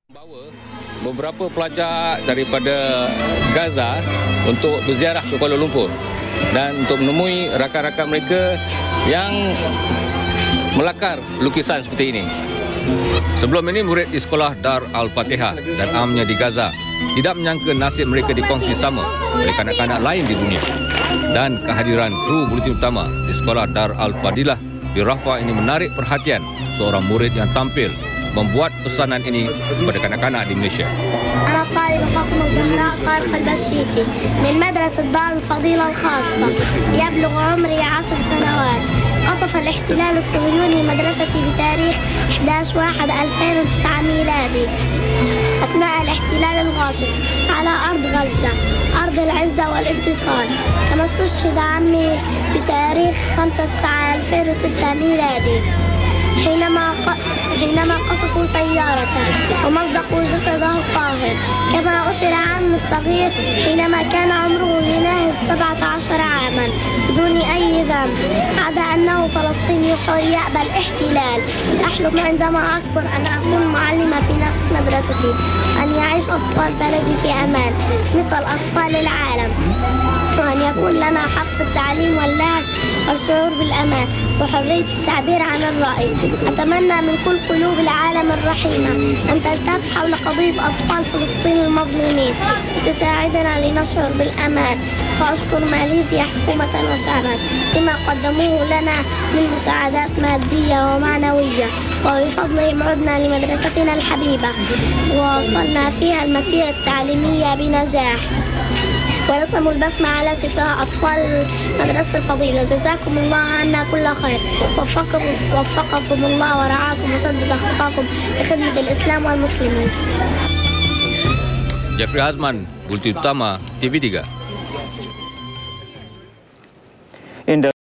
Bawa beberapa pelajar daripada Gaza untuk berziarah ke Kuala Lumpur dan untuk menemui rakan-rakan mereka yang melakar lukisan seperti ini. Sebelum ini, murid di sekolah Dar Al-Fatihah dan amnya di Gaza tidak menyangka nasib mereka dikongsi sama oleh kanak-kanak lain di dunia. Dan kehadiran kru Buletin Utama di sekolah Dar Al-Fadilah di Rafah ini menarik perhatian seorang murid yang tampil membuat pesanan ini kepada kanak-kanak di Malaysia. أنا طالبة فاطمة الزهراء طارق البشيتي من مدرسة دار الفضيلة الخاصة، يبلغ عمري 10 سنوات. قصف الاحتلال الصهيوني مدرستي بتاريخ 11/1/2009 ميلادي أثناء الاحتلال الغاشم على أرض غزة، أرض العزة والانتصار. كما استشهد عمي بتاريخ 5/9/2006 ميلادي حينما قصفوا سيارته ومزقوا جسده الطاهر. كما أسر عمي الصغير حينما كان عمره يناهز 17 عاما بدون أي ذنب، عدا أنه فلسطيني حر يأبى الاحتلال. أحلم عندما أكبر أن أكون معلمة في نفس مدرستي، أن يعيش أطفال بلدي في أمان مثل أطفال العالم، وأن يكون لنا حق في التعليم واللعب والشعور بالأمان وحرية التعبير عن الرأي. أتمنى من كل قلوب العالم الرحيمة أن تلتف حول قضية أطفال فلسطين المظلومين وتساعدنا لنشعر بالأمان. وأشكر ماليزيا حكومة وشعبا لما قدموه لنا من مساعدات مادية ومعنوية، وبفضلهم عدنا لمدرستنا الحبيبة ووصلنا فيها المسيرة التعليمية بنجاح ورسموا البسمة على شفاه أطفال مدرسة الفضيلة. جزاكم الله عنا كل خير، وفقكم الله ورعاكم وسدد خطاكم لخدمة الإسلام والمسلمين. Jeffrey Azman, Buletin Utama TV3.